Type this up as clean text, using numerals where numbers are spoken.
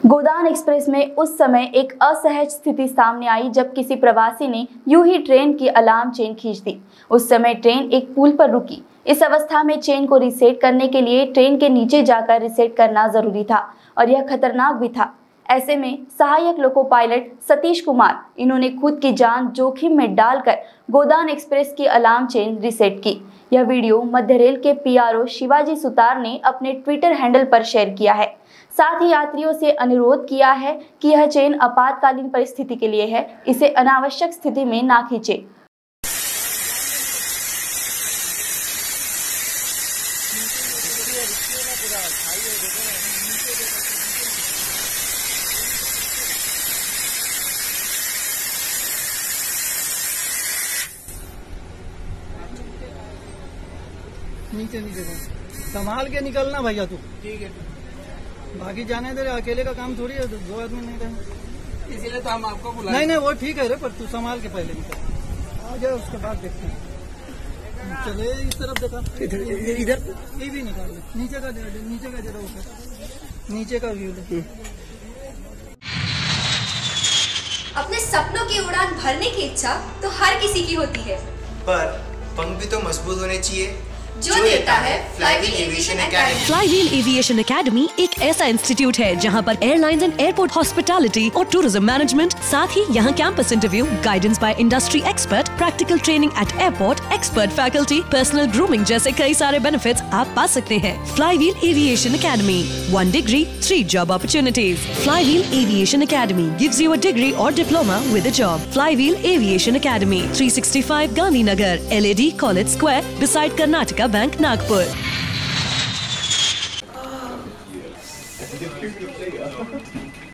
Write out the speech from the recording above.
गोदान express में उस समय एक असहज स्थिति सामने आई जब किसी प्रवासी ने यूं ही ट्रेन की अलार्म चेन खींच दी। उस समय ट्रेन एक पुल पर रुकी। इस अवस्था में चेन को रीसेट करने के लिए ट्रेन के नीचे जाकर रीसेट करना जरूरी था और यह खतरनाक भी था। ऐसे में सहायक लोको पायलट सतीश कुमार इन्होंने खुद की जान जोखिम में डालकर गोदान एक्सप्रेस की अलार्म चेन रीसेट की। यह वीडियो मध्य रेल के पीआरओ शिवाजी सुतार ने अपने ट्विटर हैंडल पर शेयर किया है। साथ ही यात्रियों से अनुरोध किया है कि यह चेन आपातकालीन परिस्थिति के लिए है, इसे अनावश्यक स्थिति में ना खींचे। नीचे संभाल के निकलना भैया तू। ठीक है, बाकी जाने दे, अकेले का काम थोड़ी है, दो आदमी नहीं रहे, इसीलिए तो हम आपको बुलाए। नहीं वो ठीक है रे, पर तू संभाल के पहले निकल आ जाए, उसके बाद देखते हैं। चले इस तरफ देखा, इधर ये भी निकाल ले, नीचे का जरा ऊपर नीचे का व्यू ले। अपने सपनों की उड़ान भरने की इच्छा तो हर किसी की होती है, पर पंख भी तो मजबूत होने चाहिए जो देता है flywheel aviation academy. Flywheel aviation academy एक ऐसा इंस्टीट्यूट है जहां पर एयरलाइंस एंड एयरपोर्ट हॉस्पिटैलिटी और टूरिज्म मैनेजमेंट, साथ ही यहां campus interview, guidance by industry expert, practical training at airport, expert faculty, personal grooming जैसे कई सारे बेनिफिट्स आप पा सकते हैं। Flywheel aviation academy, 1 degree, 3 job opportunities. Flywheel Aviation Academy gives you a degree or diploma with a job. Flywheel Aviation Academy, 365 Gandhinagar, LAD College Square, beside Karnataka Bank, Nagpur.